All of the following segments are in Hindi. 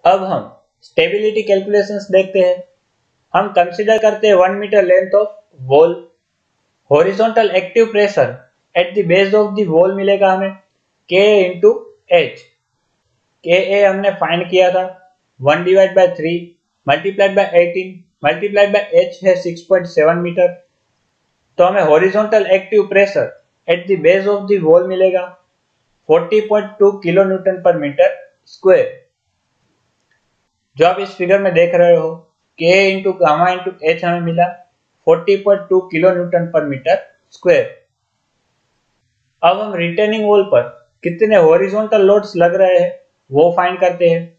अब हम स्टेबिलिटी कैलकुलेशंस देखते हैं। हम कंसीडर करते हैं 1 metre length of wall. Horizontal active pressure at the base of the wall मिलेगा हमें K इंटू एच। के ए हमने फाइंड किया था 1/3 multiplied by 18 multiplied by H है 6.7 मीटर। तो हमें horizontal active pressure at the base of the wall मिलेगा 40.2 kilo newton per metre square. जो आप इस फिगर में देख रहे हो K into gamma into H हमें मिला 40.2 kilo newton per metre square. अब हम रिटेनिंग वॉल पर कितने हॉरिजॉन्टल लोड्स लग रहे हैं वो फाइंड करते हैं।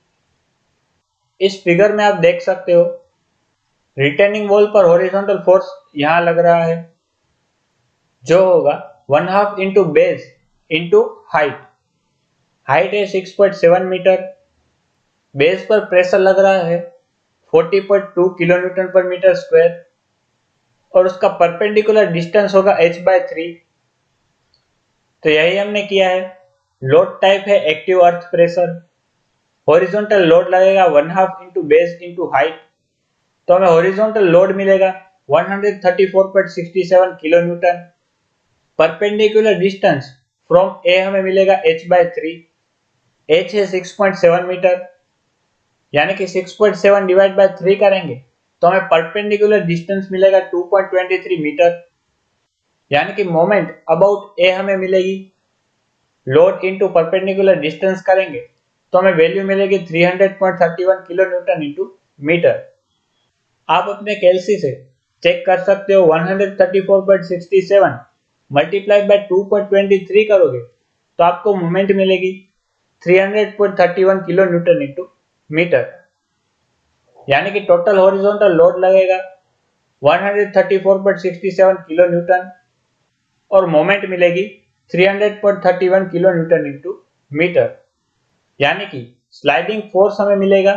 इस फिगर में आप देख सकते हो रिटेनिंग वॉल पर हॉरिजॉन्टल फोर्स यहां लग रहा है जो होगा 1/2 into base into height. Height है 6.7 मीटर। बेस पर प्रेशर लग रहा है 40.2 kilo newton per metre square और उसका परपेंडिकुलर डिस्टेंस होगा h/3। तो यही हमने किया है। लोड टाइप है active earth pressure. Horizontal load लगेगा 1/2 इंटू बेस इंटू हाइट। तो हमें हॉरिजॉन्टल लोड मिलेगा 134.67 kilo newton. Perpendicular distance from A हमें मिलेगा h/3। h है 6.7 मीटर यानी कि 6.7 डिवाइड बाय 3 करेंगे तो हमें परपेंडिकुलर डिस्टेंस मिलेगा 2.23 मीटर यानी कि मोमेंट अबाउट ए हमें मिलेगी। लोड इनटू परपेंडिकुलर डिस्टेंस करेंगे तो हमें वैल्यू मिलेगी 300.31 किलो न्यूटन इनटू मीटर। आप अपने कैलसी से चेक कर सकते हो 134.67 मल्टीप्लाइड बाय 2.23 करोगे तो आपको मोमेंट मिलेगी 300.31 किलो न्यूटन इनटू मीटर यानी कि टोटल हॉरिजॉन्टल लोड लगेगा 134.67 किलो न्यूटन और मोमेंट मिलेगी 300.31 किलो न्यूटन इनटू मीटर यानी कि स्लाइडिंग फोर्स हमें मिलेगा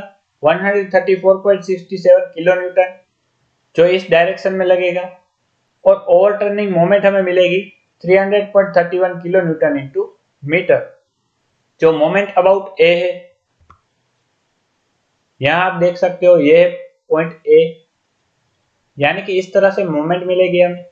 134.67 किलो न्यूटन जो इस डायरेक्शन में लगेगा और ओवरटर्निंग मोमेंट हमें मिलेगी 300.31 किलो न्यूटन इनटू मीटर जो मोमेंट अबाउट ए है। यहां आप देख सकते हो ये है पॉइंट ए यानी कि इस तरह से मोमेंट मिलेगी हमें।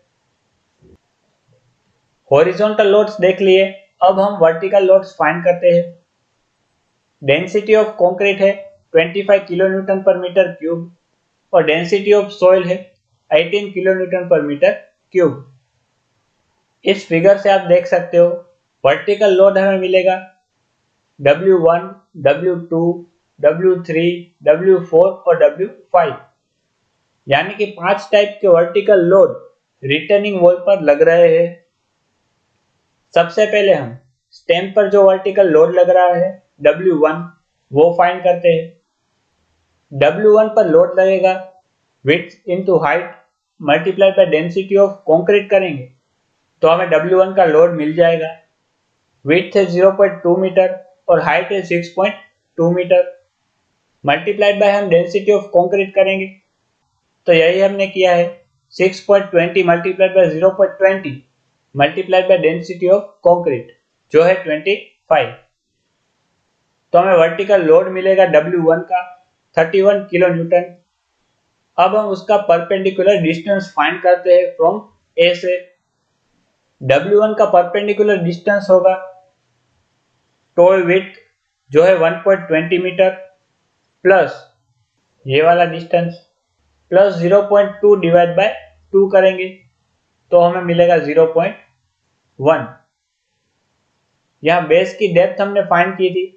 हॉरिजॉन्टल लोड्स देख लिए। अब हम वर्टिकल लोड्स फाइंड करते हैं। डेंसिटी ऑफ कंक्रीट है 25 kilo newton per metre cube और डेंसिटी ऑफ सॉइल है 18 kilo newton per metre cube. इस फिगर से आप देख सकते हो वर्टिकल लोड हमें मिलेगा W1, W2, W3, W4 और W5 यानी कि 5 टाइप के वर्टिकल लोड रिटर्निंग वॉल पर लग रहे हैं। सबसे पहले हम स्टेम पर जो वर्टिकल लोड लग रहा है W1 वो फाइंड करते हैं। W1 पर लोड लगेगा width into height multiply by density of concrete करेंगे तो हमें W1 का लोड मिल जाएगा। विड्थ है 0.2 मीटर और हाइट है 6.2 मीटर मल्टीप्लाइड बाय हम डेंसिटी ऑफ कंक्रीट करेंगे तो यही हमने किया है 6.20 multiplied by 0.20 multiplied by density of concrete जो है 25। तो हमें वर्टिकल लोड मिलेगा W1 का 31 किलो न्यूटन। अब हम उसका परपेंडिकुलर डिस्टेंस फाइंड करते हैं फ्रॉम ए से। W1 का परपेंडिकुलर डिस्टेंस होगा टॉल विड्थ जो है 1.20 मीटर प्लस ये वाला डिस्टेंस प्लस 0.2 डिवाइड बाय 2 करेंगे तो हमें मिलेगा 0.1। यहाँ बेस की डेप्थ हमने फाइंड की थी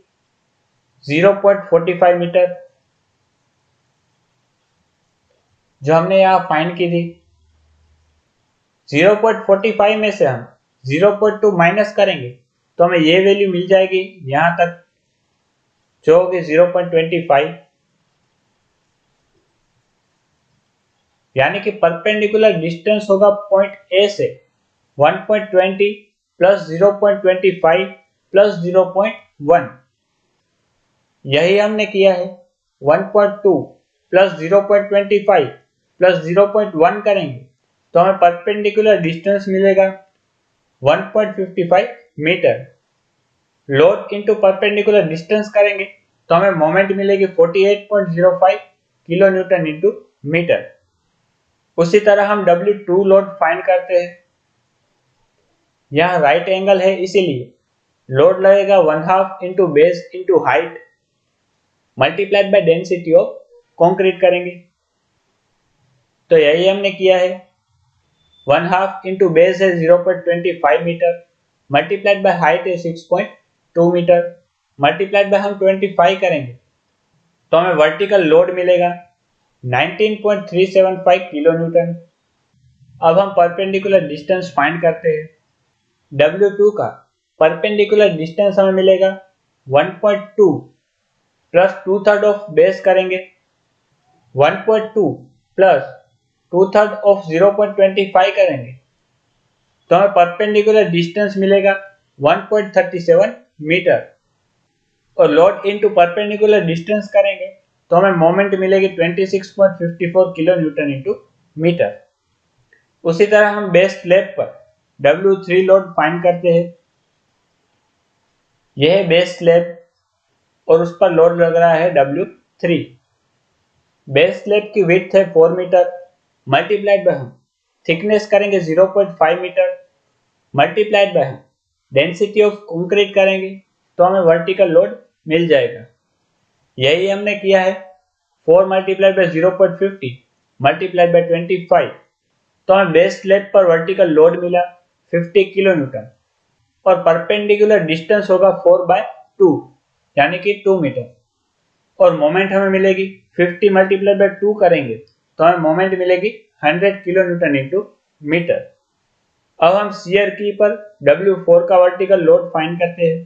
0.45 मीटर जो हमने यहाँ फाइंड की थी। 0.45 में से हम 0.2 माइनस करेंगे तो हमें ये वैल्यू मिल जाएगी यहां तक जो होगी 0.25 यानी कि परपेंडिकुलर डिस्टेंस होगा पॉइंट ए से 1.20 प्लस 0.25 प्लस 0.1। यही हमने किया है। 1.2 प्लस 0.25 प्लस 0.1 करेंगे तो हमें परपेंडिकुलर डिस्टेंस मिलेगा 1.55 metre. Load into perpendicular distance करेंगे तो हमें मोमेंट मिलेगी 48.05 किलो न्यूटन इंटू मीटर। उसी तरह हम W2 लोड फाइंड करते हैं। यहाँ राइट एंगल है, इसीलिए लोड लगेगा 1/2 into base into height multiplied by density of concrete करेंगे। तो यही हमने किया है। 1/2 इंटू बेस है 0.25 मीटर मल्टीप्लाइड बाय हाइट है 6.2 मीटर मल्टीप्लाइड बाय हम 25 करेंगे तो हमें वर्टिकल लोड मिलेगा 19.375 किलो न्यूटन। अब हम परपेंडिकुलर डिस्टेंस फाइंड करते हैं। W2 का परपेंडिकुलर डिस्टेंस हमें मिलेगा 1.2 प्लस 2/3 ऑफ बेस करेंगे 1.2 प्लस 2/3 ऑफ 0.25 करेंगे तो हमें परपेंडिकुलर डिस्टेंस मिलेगा 1.37 मीटर और लोड इनटू परपेंडिकुलर डिस्टेंस करेंगे तो हमें मोमेंट मिलेगी 26.54 किलो न्यूटन इंटू मीटर। उसी तरह हम बेस स्लैब पर W3 लोड फाइंड करते हैं। यह है बेस स्लैब और उस पर लोड लग रहा है W3। बेस स्लैब की विड्थ है 4 मीटर मल्टीप्लाइड बाय हम थिकनेस करेंगे 0.5 मीटर मल्टीप्लाइड बाय हम डेंसिटी ऑफ कंक्रीट करेंगे तो हमें वर्टिकल लोड मिल जाएगा। यही हमने किया है। 4 मल्टीप्लाइड बाय 0.50 मल्टीप्लाइड बाय 25 तो हमें बेस स्लैब पर वर्टिकल लोड मिला 50 किलो न्यूटन और परपेंडिकुलर डिस्टेंस होगा 4/2 यानी कि 2 मीटर और मोमेंट हमें मिलेगी 50 मल्टीप्लाइड बाय 2 करेंगे तो हमें मोमेंट मिलेगी 100 किलो न्यूटन इंटू मीटर। अब हम शियर की पर W4 का वर्टिकल लोड फाइंड करते हैं।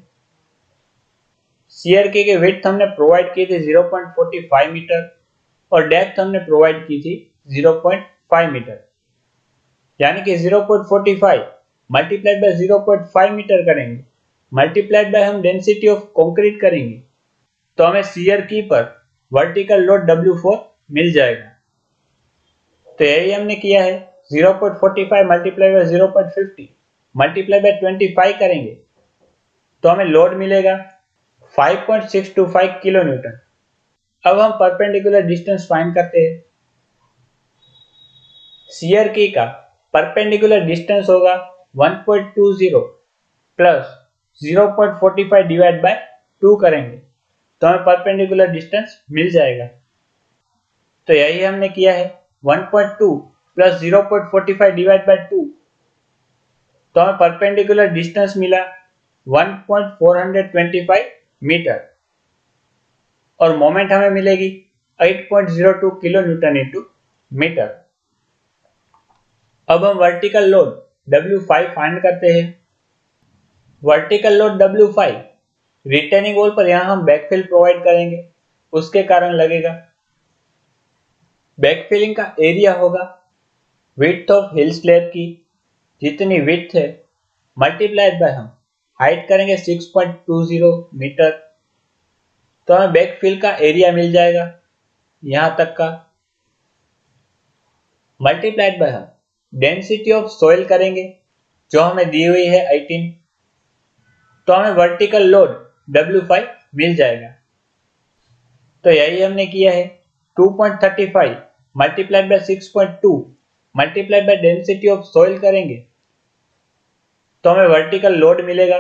शियर की विड्थ हमने प्रोवाइड की थी 0.45 मीटर और डेप्थ हमने प्रोवाइड की थी 0.5 मीटर यानी कि 0.45 मल्टीप्लाइड बाय 0.5 मीटर करेंगे मल्टीप्लाइड बाय हम डेंसिटी ऑफ कंक्रीट करेंगे तो हमें शियर की पर वर्टिकल लोड W4 मिल जाएगा। तो यही हमने किया है। 0.45 मल्टीप्लाइड बाय 0.50 मल्टीप्लाइड बाय 25 करेंगे तो हमें लोड मिलेगा 5.625 किलो न्यूटन। अब हम परपेंडिकुलर डिस्टेंस फाइंड करते हैं। शियर की का परपेंडिकुलर डिस्टेंस होगा 1.20 प्लस 0.45 डिवाइड बाय 2 करेंगे तो हमें परपेंडिकुलर डिस्टेंस मिल जाएगा। तो यही हमने किया है। 1.2 प्लस 0.45 डिवाइड बाय 2 तो हमें परपेंडिकुलर डिस्टेंस मिला 1.425 मीटर और मोमेंट हमें मिलेगी 8.02 किलो न्यूटन इंटू मीटर। अब हम वर्टिकल लोड W5 फाइंड करते हैं। Vertical load W5 retaining wall पर यहां हम बैकफिल प्रोवाइड करेंगे, उसके कारण लगेगा। बैकफिलिंग का एरिया होगा विड्थ ऑफ हिल स्लैब की जितनी विड्थ है मल्टीप्लाइड बाय हम हाइट करेंगे 6.20 मीटर तो हमें बैकफिल का एरिया मिल जाएगा यहां तक का मल्टीप्लाइड बाय हम डेंसिटी ऑफ सॉइल करेंगे जो हमें दी हुई है 18 तो हमें वर्टिकल लोड W5 मिल जाएगा। तो यही हमने किया है। 2.35 multiplied by 6.2 multiplied by density of soil करेंगे तो हमें वर्टिकल लोड मिलेगा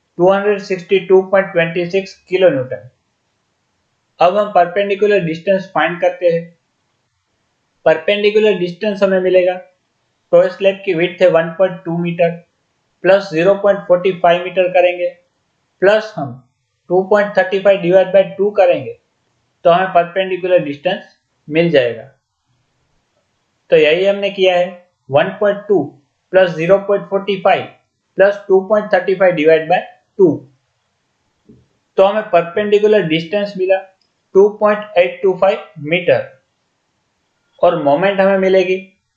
262.26 किलो न्यूटन। अब हम परपेंडिकुलर डिस्टेंस फाइंड करते हैं। परपेंडिकुलर डिस्टेंस हमें मिलेगा टॉय स्लैब की विड्थ है 1.2 मीटर प्लस 0.45 मीटर करेंगे प्लस हम 2.35 डिवाइड बाय 2 करेंगे तो हमें परपेंडिकुलर डिस्टेंस मिल जाएगा। तो यही हमने किया है। 1.2 प्लस 0.45 प्लस 2.35 डिवाइड बाय 2 तो हमें परपेंडिकुलर डिस्टेंस मिला 2.825 मीटर और मोमेंट हमें मिलेगी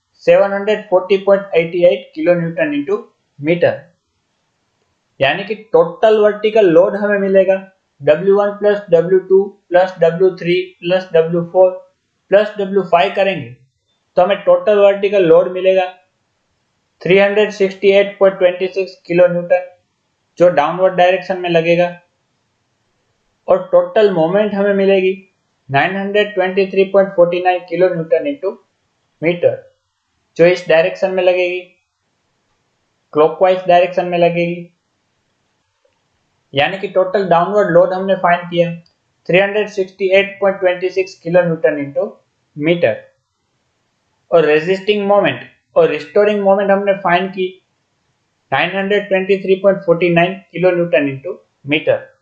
740.88 किलो न्यूटन इंटू मीटर यानी कि टोटल वर्टिकल लोड हमें मिलेगा W1 plus W2 plus W3 plus W4 plus W5 करेंगे तो हमें टोटल वर्टिकल लोड मिलेगा 368.26 किलो न्यूटन जो डाउनवर्ड डायरेक्शन में लगेगा। और टोटल मोमेंट हमें मिलेगी 923.49 किलो न्यूटन इंटू मीटर, जो इस डायरेक्शन में लगेगी, क्लॉकवाइज डायरेक्शन में लगेगी। यानी कि टोटल डाउनवर्ड लोड हमने फाइंड किया 368.26 किलो न्यूटन इंटू मीटर, और रेजिस्टिंग मोमेंट और रिस्टोरिंग मोमेंट हमने फाइंड की 923.49 किलो न्यूटन इंटू मीटर।